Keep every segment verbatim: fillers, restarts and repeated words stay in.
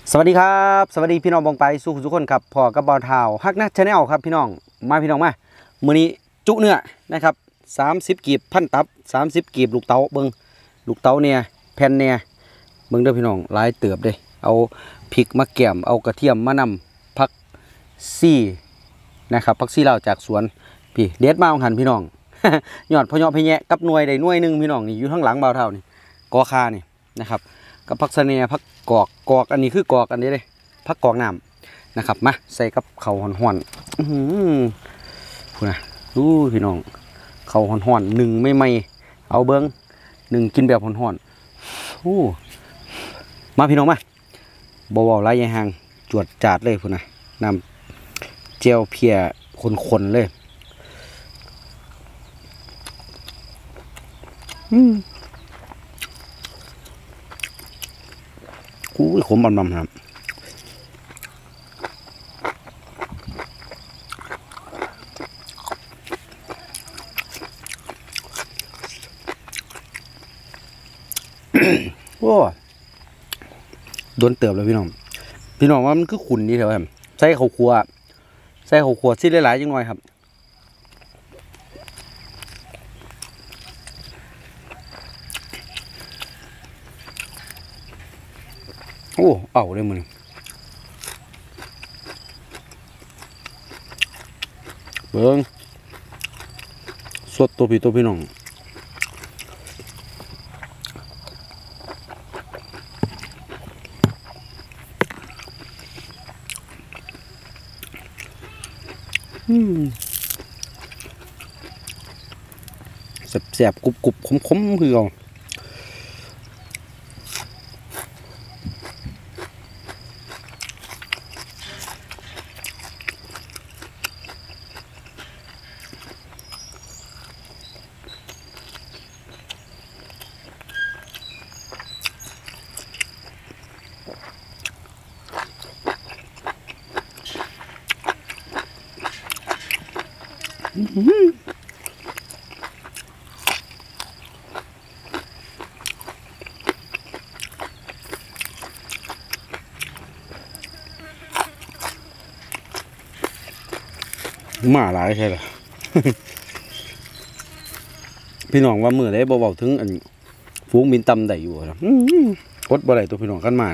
สวัสดีครับสวัสดีพี่น้องบองไปสู่ทุกคนครับพอกับบอลเท้าฮักนักชาแนลครับพี่น้องมาพี่น้องมามื้อนี้จุเนื้อนะครับสามสิบกีบพันตับสามสิบกีบลูกเต๋าเบิ้งลูกเต๋าเนี่ยแผ่นเนี่ยเบิ้งเด้อพี่น้องหลายเติบเด้เอาพริกมาแกมเอากระเทียมมานำผักซี่นะครับผักซี่ลาวจากสวนพี่เด็ดมาของหันพี่น้อง ยอดพญอพญแยะกับหน่วยใดหน่วยหนึ่งพี่น้องนี่อยู่ข้างหลังเบาเท่านี่กอคานี่นะครับกับผักสะเนียผักกอกกอกอันนี้คือกอกอันนี้เลยผักกอกน้ำนะครับมาใส่กับเขาห่อนห่อนพูดนะดูพี่น้องเขาห่อนห่อนหนึ่งไม่ไม่เอาเบิ้งหนึ่งกินแบบห่อนห่อนโอ้มาพี่น้องมาบวบไรยายหางจวดจาดเลยพูดนะนำเจียวเพียคนๆเลยอืมกูขมบำๆครับโอ้โดนเติบเลยพี่น้องพี่น้องว่ามันคือขุ่นดีเถอะครับใส่ข้าวคั่วใส่ข้าวคั่วซิหลายๆจังหน่อยครับโอ้เอาเลยมึงเบิ้งสดตัวพี่ตัวพี่น้องแสบๆกรุบๆขมๆคือเอามาหลายใช่หรอ พี่น้องว่ามือได้เบาๆถึงอันฟูงบินตำได้อยู่ครับกดบ่ได้ตัวพี่น้องกันมา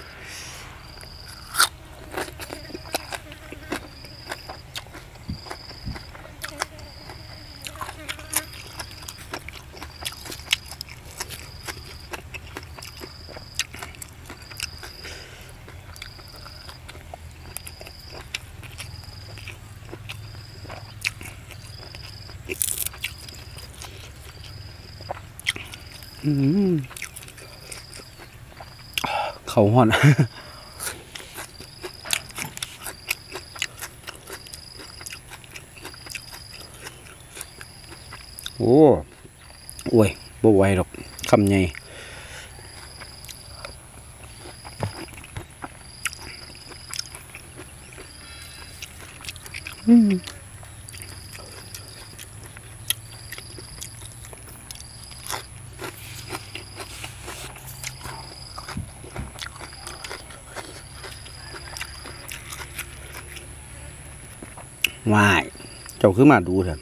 เขาห่อน โอ้โอ้ยบ่ไหวหรอกคำใหญ่ว่ายเจ้าขึ้นมาดูเถอะ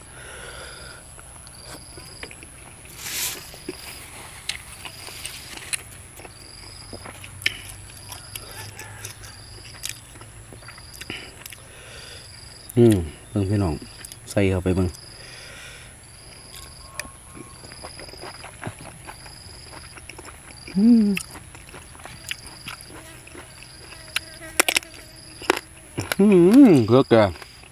อืมเบิ่งพี่น้องใส่เข้าไปเบิ่งอืมอืมเกลือแก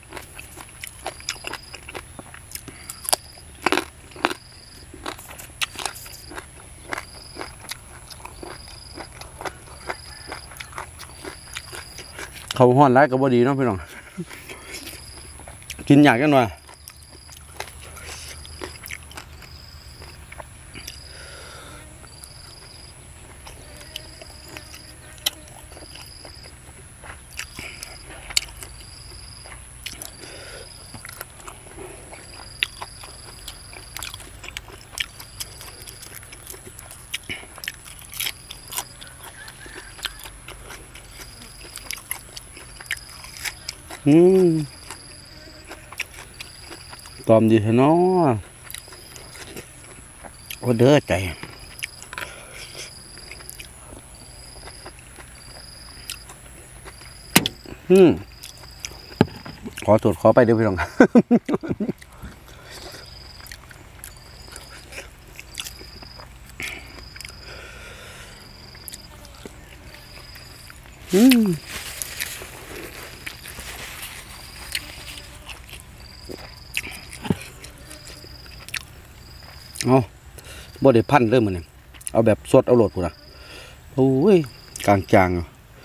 เขาห่อนร้ายก็บ่ดีเนาะพี่น้องกินอยากกันว่ะอืมตอมดีเนาะโอ้เด้อใจอืมขอตรวจขอไปเดี๋ยวพี่น้องอืมเอาบ่ได้พันเริ่มมันเนี่ยเอาแบบสดเอาโหลดพุ่นนะโอ้ยกลางจางอ่ะ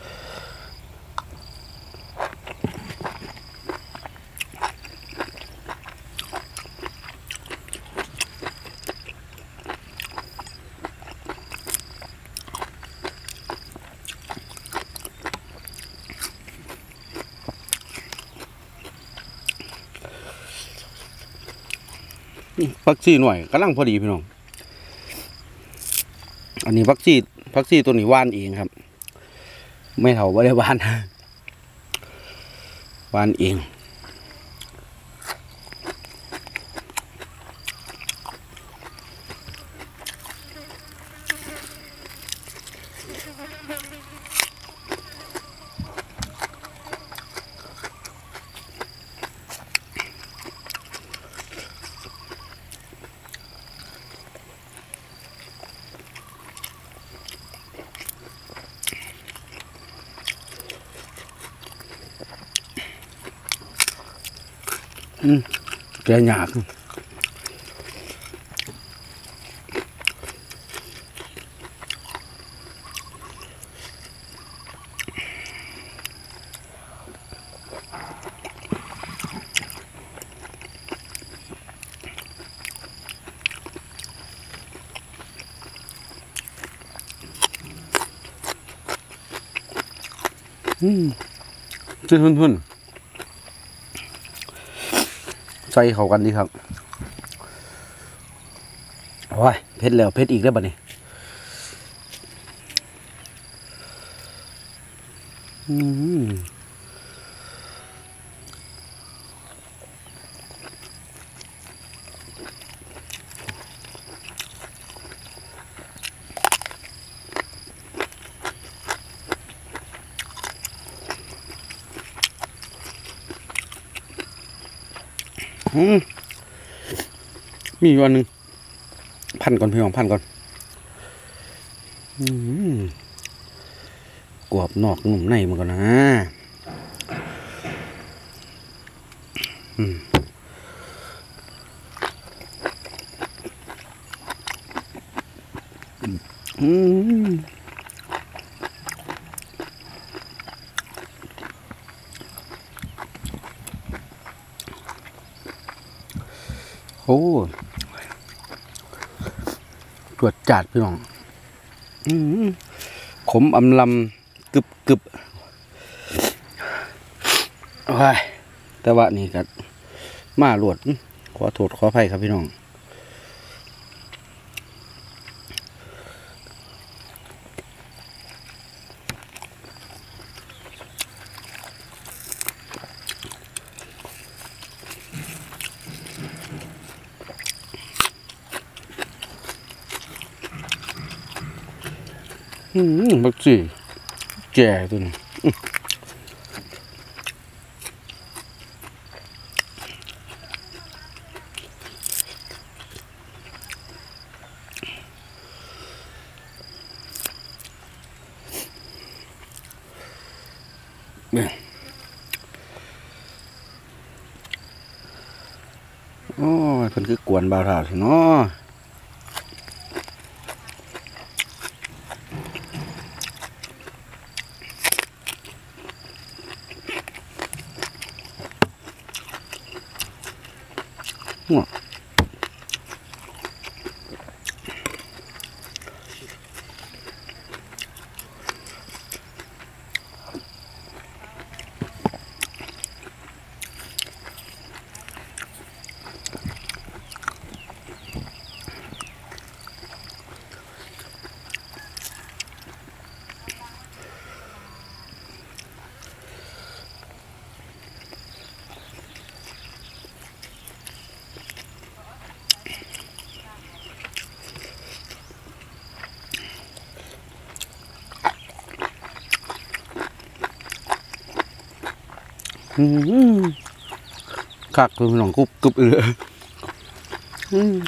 พักซี่หน่อยกำลังพอดีพี่น้องอันนี้พักซี่พักซี่ตัวนี้ว่านเองครับไม่เท่าไม่ได้ว่านว่านเองอืมแกหยาบอืมจะทุ่นๆใส่เข้ากันดีครับโอ้ยเผ็ดแล้วเผ็ดอีกแล้วบัดนี้อืมอืมมีวันหนึ่งพันก่อนพี่น้องพันก่อนอืมกรอบนอกนุ่มในมันก่อนนะอืมอืมโอ้ตรวจจัดพี่น้องอืมขมอำลำกึบกึบโอ้ยแต่ว่านี่ก็มาหลวดขอโทษขออภัยครับพี่น้องอืมบักซี่แก่ตัวนี้เนี่ยโอ้ยคนคือกวนบ่าวถาดเนาะหัวอืมคักคือหนองกุบกุบเอืออืม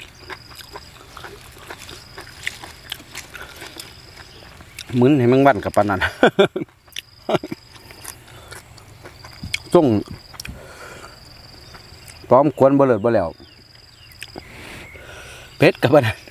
มึนให้มึงวันกับปานนั้นส่งพร้อมควนบ่เลิศบ่แล้วเพชรกับปานนั้น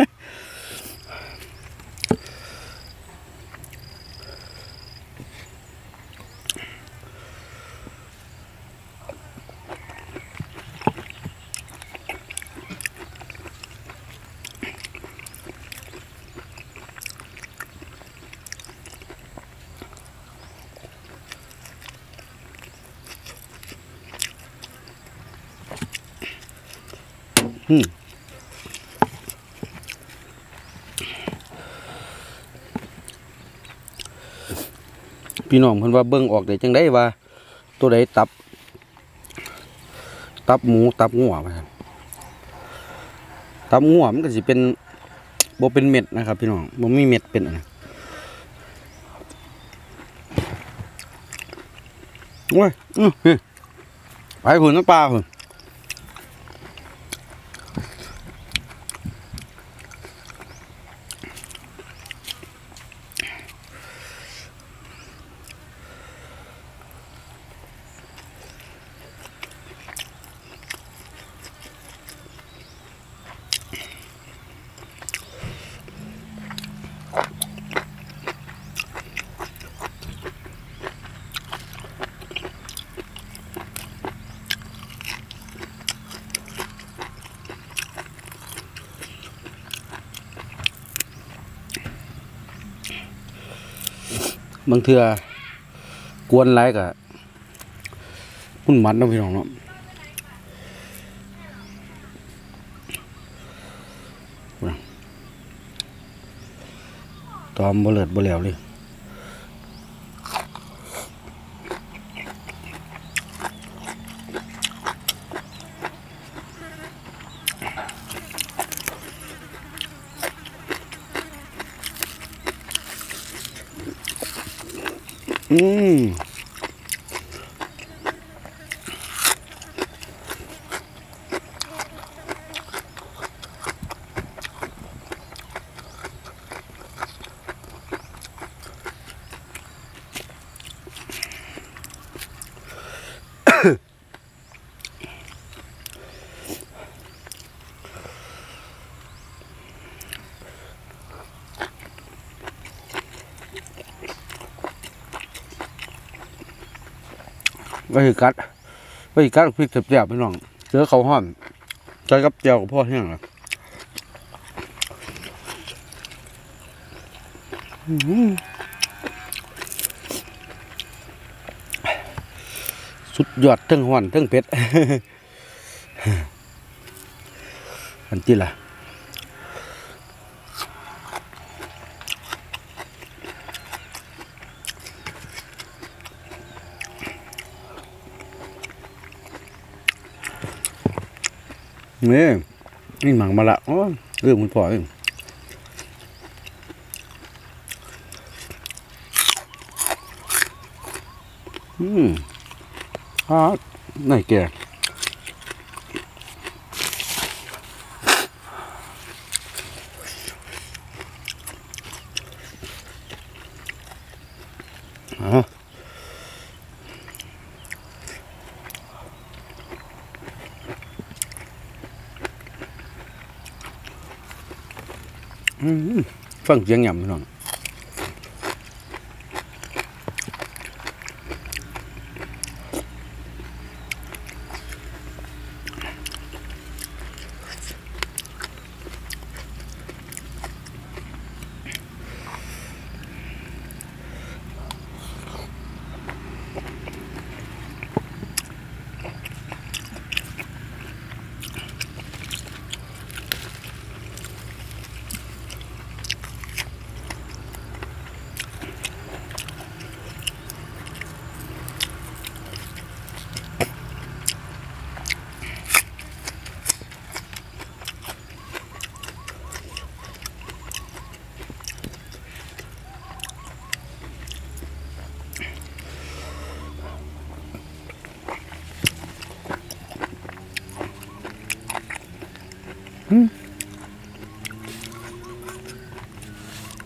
อืมพี่น้องเพิ่นว่าเบิ่งออกได้จังได๋ว่าตัวใดตับตับหมูตับงัวว่าซั่นตับงัวมันก็สิเป็นบ่เป็นเม็ดนะครับพี่น้องบ่มีเม็ดเป็นอันนั้นโอ้ยอื้อไปพุ่นน้ำปลาพุ่นบางเทื่อกวนหลายก็หุ่นมันเนาะพี่น้องเนาะตอมบ่เลิศบ่แล้วเลยอืมไว้กัดไว้กัดพริกแซ่บๆพี่น้องเจอเขาวห้อนใส่กับแจ่วกับพ่อแห้งละสุดยอดทั้งห้อนทั้งเผ็ดอันที่ล่ะนี่นี่หมังมาละโอ้เรื่องมันพอเองอืมอ่าไหนแกอ๋ออืมฟังเสียงหยำพี่น้อง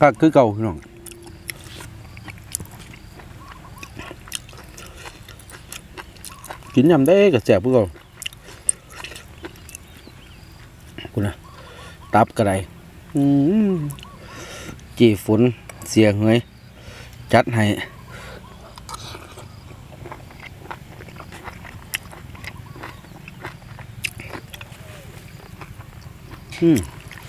คักคือเก่าพี่น้องกินยำได้กับแสบพวกเราคุณนะตับกระไรจีฝนเสียงเงยจัดให้อืม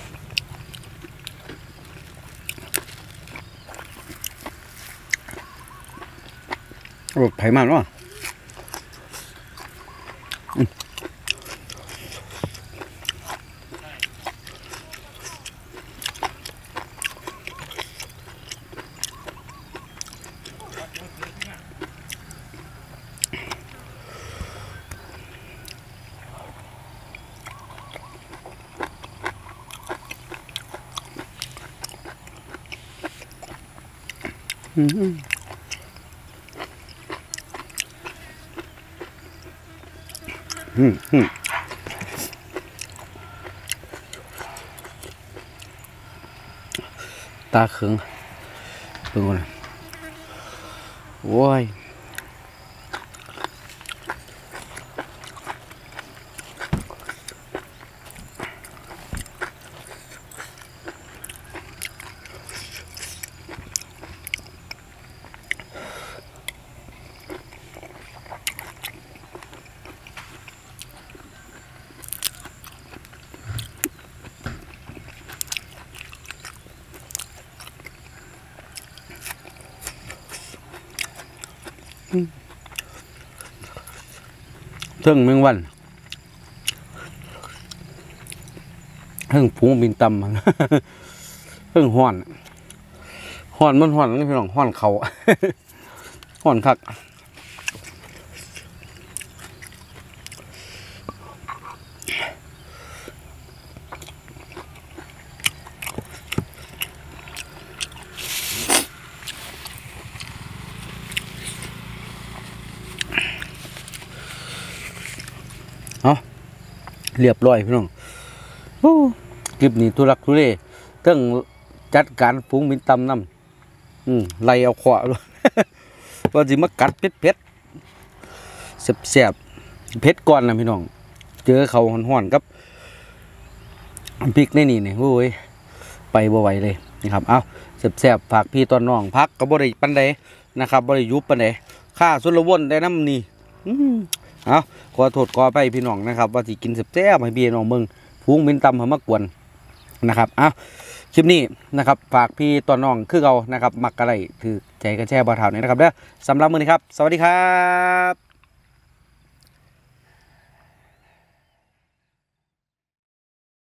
รสไผ่มันวะอืมอืมอืมตาเขืองเพิ่งก่อนโว้ยเทิงเมืองวันเทิงฝูงบินตำเทิงห่อนห่อนมันห่อนนี่พี่น้องห่อนเขาห่อนคักเอาเรียบร้อยพี่น้องคลิปนี้ทุรักทุเลเรื่องจัดการฝูงบินตำน้ำอืมไล่เอาขวาเลยว่าสิมากัดเผ็ดเผ็ดเสียบเสียบเผ็ดก่อนนะพี่น้องเจอเขาห่อนๆกับพริกในนี่เนี่ยโอ้ยไปบ่ไหวเลยนะครับเอาเสียบเสียบฝากพี่ตอนน้องพักกับบริปันใดนะครับบริยุบปันใดค่าสุรวนได้น้ำนี่เอาขอโทษขอไปพี่น้องนะครับว่าสิกินเสียบแซ่บให้พี่น้องมึงพุงบินตำให้มากวนนะครับเอาคลิปนี้นะครับฝากพี่ตอนน้องคือเรานะครับมักอะไรคือใจกระแช่บ่อเท่านี้นะครับเด้อสำหรับมื้อนี้ครับสวัสดีครับ